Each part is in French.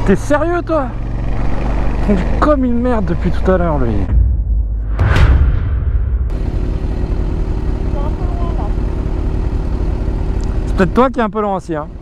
T'es sérieux toi? Il conduit comme une merde depuis tout à l'heure lui. C'est peut-être toi qui es un peu lent aussi hein.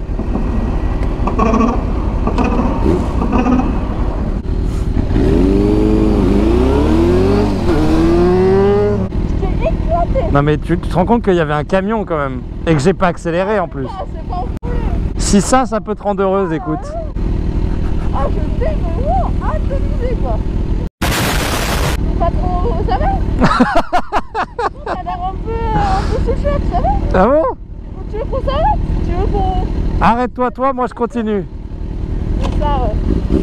Non mais tu te rends compte qu'il y avait un camion quand même et que j'ai pas accéléré en plus. Ah, c'est pas enfoulé. Si ça peut te rendre heureuse, écoute. Ah je sais mais wow, atomisé quoi. Pas trop, ça va. Ça a l'air un peu sécheur, ça va. Ah bon? Tu veux qu'on s'arrête? Tu veux qu'on... Arrête-toi, toi, moi je continue. C'est ça ouais.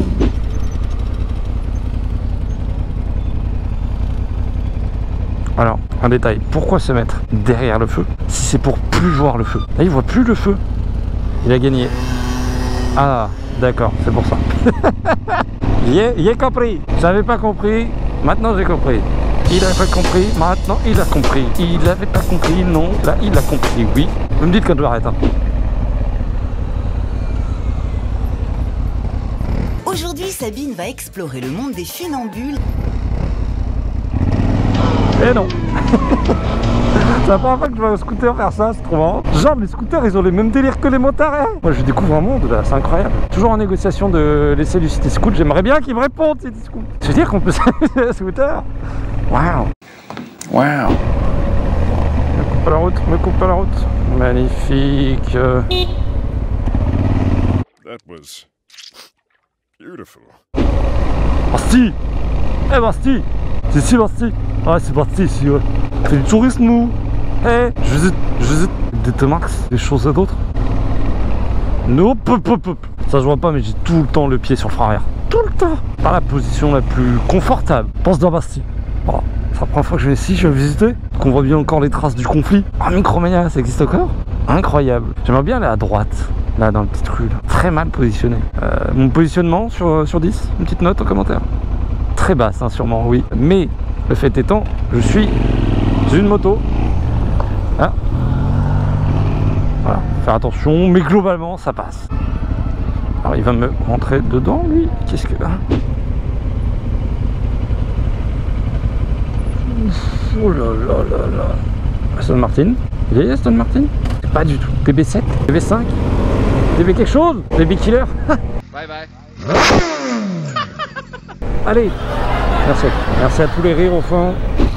Alors, un détail, pourquoi se mettre derrière le feu si c'est pour plus voir le feu? Là, il voit plus le feu. Il a gagné. Ah, d'accord, c'est pour ça. Il est compris. J'avais pas compris, maintenant j'ai compris. Il avait pas compris, maintenant il a compris. Il avait pas compris, non, là il a compris, oui. Vous me dites quand je arrête. Hein. Aujourd'hui, Sabine va explorer le monde des funambules. Eh non. C'est la première fois que je vois un scooter faire ça, c'est trop marrant. Genre les scooters ils ont les mêmes délires que les motards hein. Moi je découvre un monde là, c'est incroyable. Toujours en négociation de laisser du City Scoot, j'aimerais bien qu'ils me répondent City Scoot. Je veux dire qu'on peut s'amuser à scooter. Waouh. Waouh. Me coupe pas la route, me coupe pas la route. Magnifique. That was beautiful. Basti. Eh Basti. C'est Basti. Ah c'est Basti ici ouais. C'est du tourisme nous. Eh je visite des T-Max, des choses à d'autres. Non, ça se voit pas mais j'ai tout le temps le pied sur le frein arrière. Tout le temps. Pas la position la plus confortable. Pense dans Basti. Voilà. C'est la première fois que je vais ici, je vais visiter. Qu'on voit bien encore les traces du conflit. Ah Micromania, ça existe encore? Incroyable. J'aimerais bien aller à droite. Là dans la petite rue là. Très mal positionné. Mon positionnement sur 10, une petite note en commentaire. Très basse hein, sûrement oui. Mais le fait étant, je suis une moto. Ah. Voilà, faire attention, mais globalement ça passe. Alors il va me rentrer dedans lui. Qu'est-ce que... Oh là là là là. Aston Martin. Il est Aston Martin? Pas du tout. DB7, DB5, DB quelque chose, DB Killer. Bye bye. Allez. Merci. Merci à tous les rires au fond.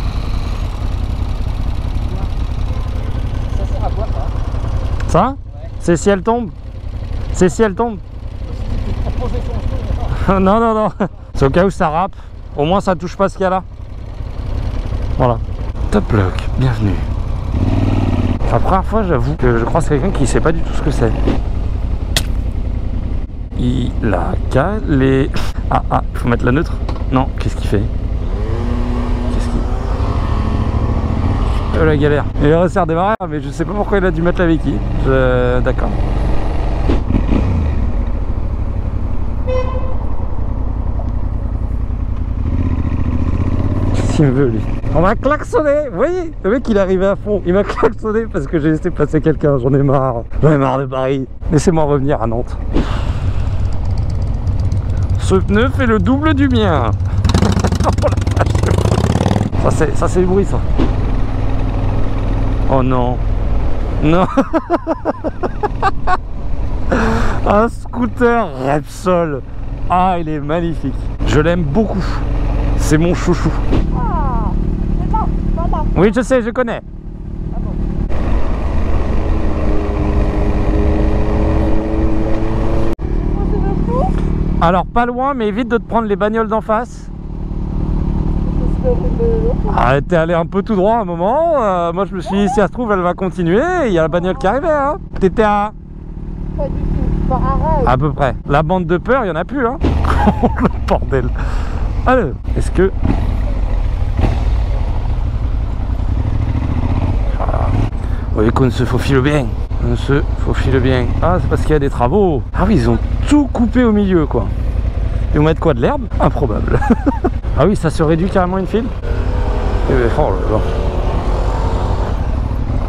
Ça sert à quoi ça? Ça ouais. C'est si elle tombe. C'est si elle tombe. Non, non, non. C'est au cas où ça rappe. Au moins ça touche pas ce qu'il y a là. Voilà. Top Block, bienvenue. C'est la première fois j'avoue que je croise quelqu'un qui sait pas du tout ce que c'est. Il a calé. Ah, il faut mettre la neutre. Non, qu'est-ce qu'il fait? Qu'est-ce qu'il... la galère. Il a réussi à redémarrer, mais je sais pas pourquoi il a dû mettre la béquille. D'accord. Qu'est-ce qu'il me veut lui? On m'a klaxonné. Vous voyez? Le mec il est arrivé à fond. Il m'a klaxonné parce que j'ai laissé passer quelqu'un. J'en ai marre. J'en ai marre de Paris. Laissez-moi revenir à Nantes. Ce pneu fait le double du mien. Oh, ça c'est le bruit ça. Oh non. Non. Un scooter Repsol. Ah il est magnifique. Je l'aime beaucoup. C'est mon chouchou. Ah, c'est bon, maman. Oui je sais, je connais. Ah bon. C'est le fou. Alors pas loin mais évite de te prendre les bagnoles d'en face. Ah, t'es allé un peu tout droit à un moment. Moi je me suis dit si ça se trouve elle va continuer. Il y a la bagnole qui arrivait hein. T'étais à... Pas du tout, pas arrête. À peu près. La bande de peur il y en a plus hein. Le bordel. Alors, est-ce que... Voilà. Vous voyez qu'on se faufile bien. On se faufile bien. Ah c'est parce qu'il y a des travaux. Ah oui ils ont tout coupé au milieu quoi. Ils vont mettre quoi, de l'herbe? Improbable. Ah oui, ça se réduit carrément une file. Oh là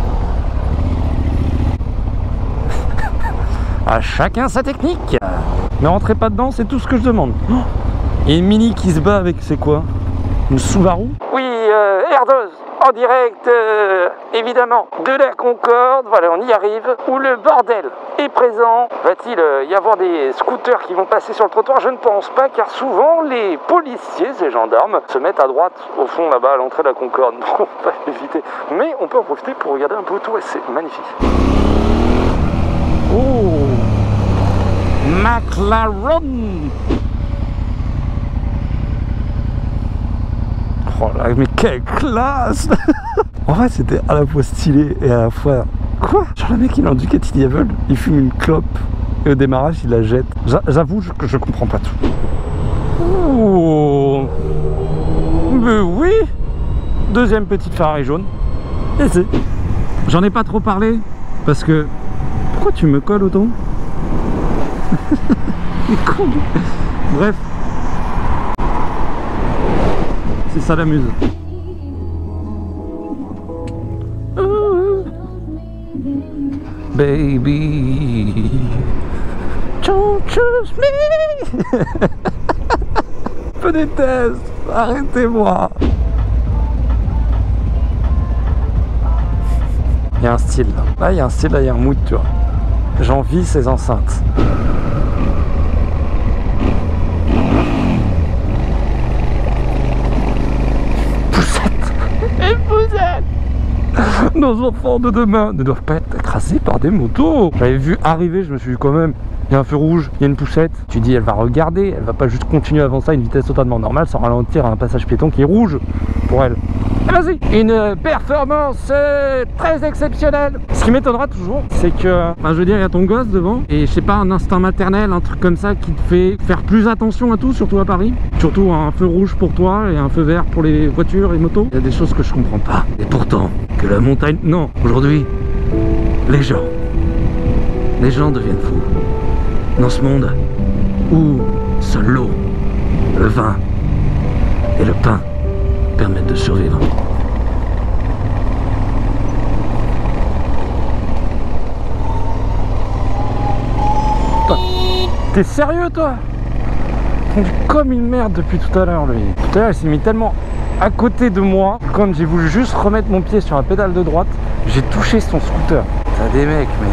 là. À chacun sa technique. Mais rentrez pas dedans, c'est tout ce que je demande. Oh, il y a une Mini qui se bat avec, c'est quoi? Une Subaru? Oui, R2, en direct, évidemment, de la Concorde, voilà, on y arrive, où le bordel est présent. Va-t-il y avoir des scooters qui vont passer sur le trottoir? Je ne pense pas, car souvent, les policiers et gendarmes se mettent à droite, au fond, là-bas, à l'entrée de la Concorde. Donc, on va éviter. Mais on peut en profiter pour regarder un peu autour, et c'est magnifique. Oh, McLaren. Oh là, mais quelle classe. En vrai, c'était à la fois stylé et à la fois... Quoi? Genre le mec, il est en Ducati Diable, il fume une clope et au démarrage, il la jette. J'avoue que je comprends pas tout. Oh, mais oui. Deuxième petite Ferrari jaune. Et c'est... J'en ai pas trop parlé parce que... Pourquoi tu me colles autant? Il est con. Bref. C'est ça la muse. Baby, don't choose me. Peu des tests, arrêtez-moi. Il y a un style là. Là, il y a un style, là, il y a un mood, tu vois. J'envie ces enceintes. Nos enfants de demain ne doivent pas être écrasés par des motos. J'avais vu arriver, je me suis dit quand même, il y a un feu rouge, il y a une poussette. Tu dis, elle va regarder, elle va pas juste continuer à avancer à une vitesse totalement normale sans ralentir à un passage piéton qui est rouge pour elle. Et vas-y, une performance très exceptionnelle. Ce qui m'étonnera toujours, c'est que, enfin, je veux dire, il y a ton gosse devant et je sais pas, un instinct maternel, un truc comme ça qui te fait faire plus attention à tout, surtout à Paris. Surtout un feu rouge pour toi et un feu vert pour les voitures et motos. Il y a des choses que je comprends pas. Et pourtant, que la montagne... Non, aujourd'hui, les gens deviennent fous. Dans ce monde où seul l'eau, le vin et le pain permettent de survivre. T'es sérieux toi? Il conduit comme une merde depuis tout à l'heure lui. Tout à l'heure il s'est mis tellement à côté de moi, quand j'ai voulu juste remettre mon pied sur la pédale de droite, j'ai touché son scooter. T'as des mecs mais...